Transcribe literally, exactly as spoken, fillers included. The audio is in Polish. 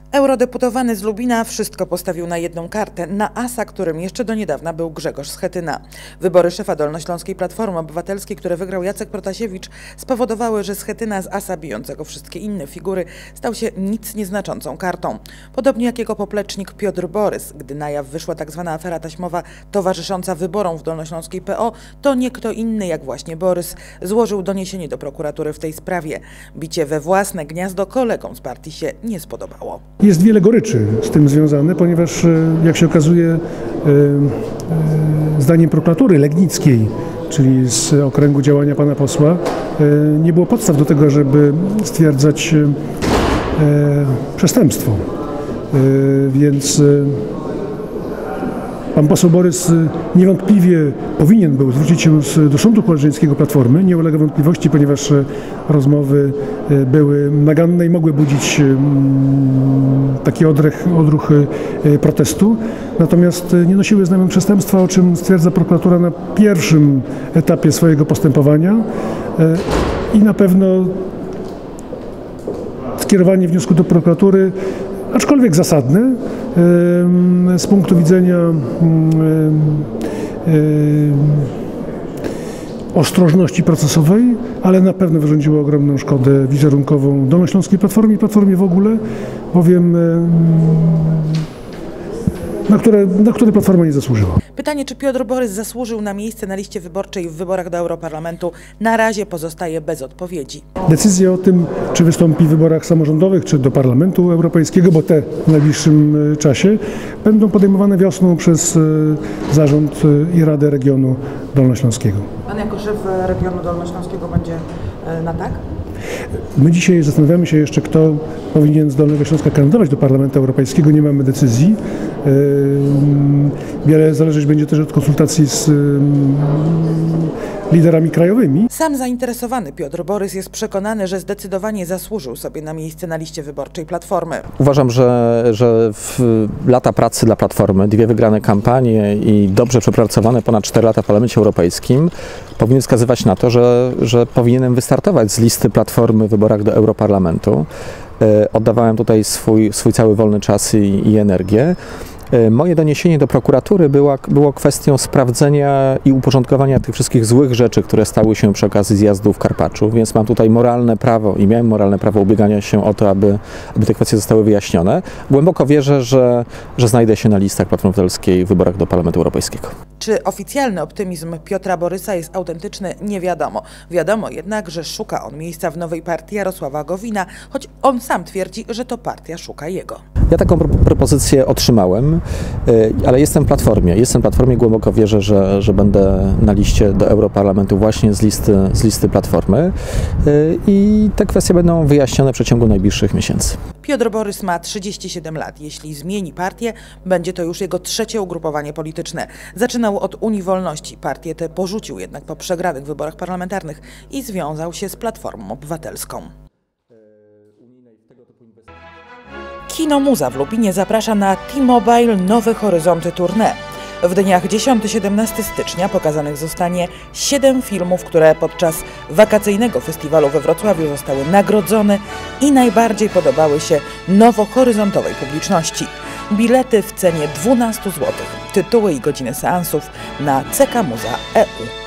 Eurodeputowany z Lubina wszystko postawił na jedną kartę, na asa, którym jeszcze do niedawna był Grzegorz Schetyna. Wybory szefa Dolnośląskiej Platformy Obywatelskiej, które wygrał Jacek Protasiewicz, spowodowały, że Schetyna z asa bijącego wszystkie inne figury stał się nic nieznaczącą kartą. Podobnie jak jego poplecznik Piotr Borys. Gdy na jaw wyszła tzw. afera taśmowa towarzysząca wyborom w Dolnośląskiej P O, to nie kto inny jak właśnie Borys złożył doniesienie do prokuratury w tej sprawie. Bicie we własne gniazdo kolegom z partii się nie spodobało. Jest wiele goryczy z tym związane, ponieważ jak się okazuje, zdaniem prokuratury legnickiej, czyli z okręgu działania pana posła, nie było podstaw do tego, żeby stwierdzać przestępstwo. Więc pan poseł Borys niewątpliwie powinien był zwrócić się do Sądu Koleżeńskiego Platformy. Nie ulega wątpliwości, ponieważ rozmowy były naganne i mogły budzić taki odruch, odruch protestu. Natomiast nie nosiły znamion przestępstwa, o czym stwierdza prokuratura na pierwszym etapie swojego postępowania. I na pewno skierowanie wniosku do prokuratury, aczkolwiek zasadne, z punktu widzenia ostrożności procesowej, ale na pewno wyrządziło ogromną szkodę wizerunkową Dolnośląskiej Platformie i Platformie w ogóle, bowiem na które, na które Platforma nie zasłużyła. Pytanie, czy Piotr Borys zasłużył na miejsce na liście wyborczej w wyborach do Europarlamentu, na razie pozostaje bez odpowiedzi. Decyzja o tym, czy wystąpi w wyborach samorządowych, czy do Parlamentu Europejskiego, bo te w najbliższym czasie, będą podejmowane wiosną przez Zarząd i Radę Regionu Dolnośląskiego. Pan jako szef regionu dolnośląskiego będzie na tak? My dzisiaj zastanawiamy się jeszcze, kto powinien z Dolnego Śląska kandydować do Parlamentu Europejskiego. Nie mamy decyzji. Wiele zależeć będzie też od konsultacji z liderami krajowymi. Sam zainteresowany Piotr Borys jest przekonany, że zdecydowanie zasłużył sobie na miejsce na liście wyborczej Platformy. Uważam, że, że w lata pracy dla Platformy, dwie wygrane kampanie i dobrze przepracowane ponad cztery lata w Parlamencie Europejskim powinny wskazywać na to, że, że powinienem wystartować z listy Platformy w wyborach do Europarlamentu. Oddawałem tutaj swój, swój cały wolny czas i, i energię. Moje doniesienie do prokuratury była, było kwestią sprawdzenia i uporządkowania tych wszystkich złych rzeczy, które stały się przy okazji zjazdu w Karpaczu, więc mam tutaj moralne prawo i miałem moralne prawo ubiegania się o to, aby, aby te kwestie zostały wyjaśnione. Głęboko wierzę, że, że znajdę się na listach Platformy Obywatelskiej w wyborach do Parlamentu Europejskiego. Czy oficjalny optymizm Piotra Borysa jest autentyczny? Nie wiadomo. Wiadomo jednak, że szuka on miejsca w nowej partii Jarosława Gowina, choć on sam twierdzi, że to partia szuka jego. Ja taką pro propozycję otrzymałem, ale jestem w Platformie. Jestem w Platformie, głęboko wierzę, że, że będę na liście do Europarlamentu właśnie z listy, z listy Platformy i te kwestie będą wyjaśnione w przeciągu najbliższych miesięcy. Piotr Borys ma trzydzieści siedem lat. Jeśli zmieni partię, będzie to już jego trzecie ugrupowanie polityczne. Zaczynał od Unii Wolności. Partię tę porzucił jednak po przegranych wyborach parlamentarnych i związał się z Platformą Obywatelską. Kino Muza w Lubinie zaprasza na T-Mobile Nowe Horyzonty Tournée. W dniach dziesiątego do siedemnastego stycznia pokazanych zostanie siedem filmów, które podczas wakacyjnego festiwalu we Wrocławiu zostały nagrodzone i najbardziej podobały się nowohoryzontowej publiczności. Bilety w cenie dwanaście złotych. Tytuły i godziny seansów na c k muza kropka e u.